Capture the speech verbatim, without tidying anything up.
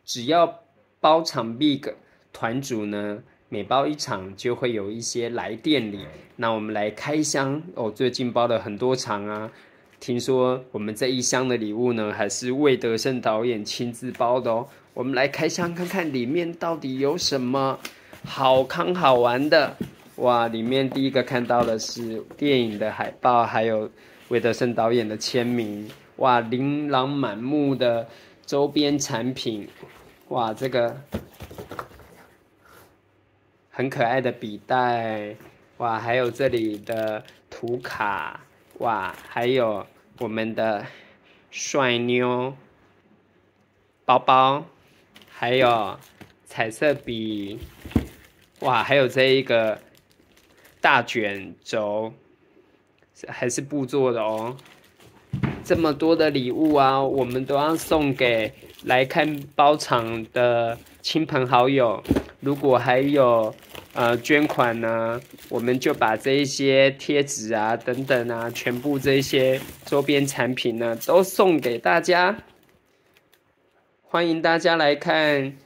只要包场 Big 团组呢，每包一场就会有一些来电礼。那我们来开箱哦，最近包了很多场啊。听说我们这一箱的礼物呢，还是魏德胜导演亲自包的哦。我们来开箱看看里面到底有什么好康好玩的。哇，里面第一个看到的是电影的海报，还有魏德胜导演的签名。哇，琳琅满目的周边产品。哇，这个很可爱的笔袋。哇，还有这里的图卡。哇，还有我们的帅妞包包，还有彩色笔。哇，还有这一个大卷轴，还是布做的哦。这么多的礼物啊，我们都要送给来看包场的亲朋好友。如果还有呃捐款呢，我们就把这一些贴纸啊等等啊，全部这些周边产品呢，都送给大家。欢迎大家来看